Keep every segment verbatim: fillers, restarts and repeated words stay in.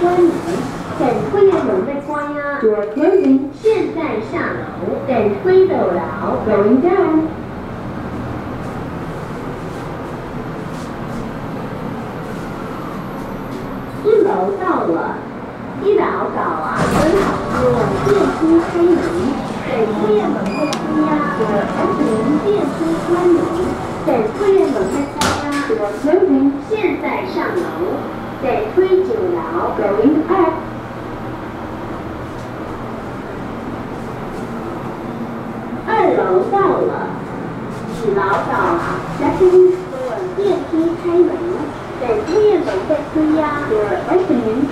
关门，等推嘅門的關啊。Door closing。現在下樓，等推到樓。Going down。一樓到了，一樓到啊，很好用電梯開門，等推嘅門的關啊。Door opening。電梯關門，等推嘅門的關啊。Door closing。現在上樓，等推九樓。Going up。二樓到了，二樓到啊，second floor。電梯開門，等推嘅門的關啊。Door opening。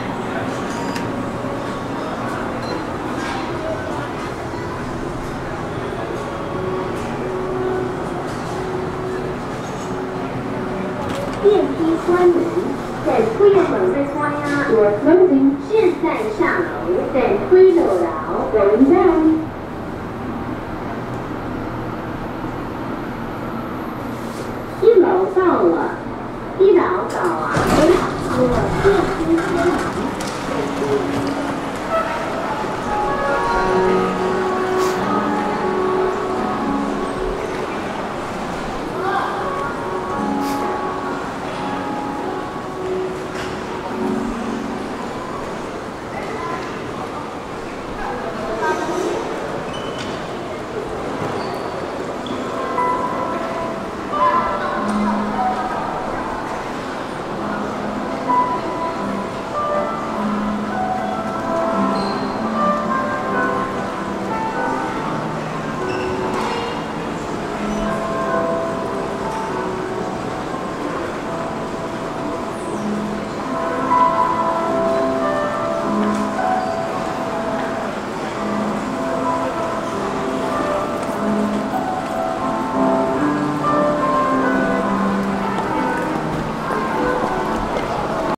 電梯關門，等推嘅門的關啊。Door closing。現在下樓，等推到樓。Going down。一樓到了，一樓到啊，很好，電梯開門。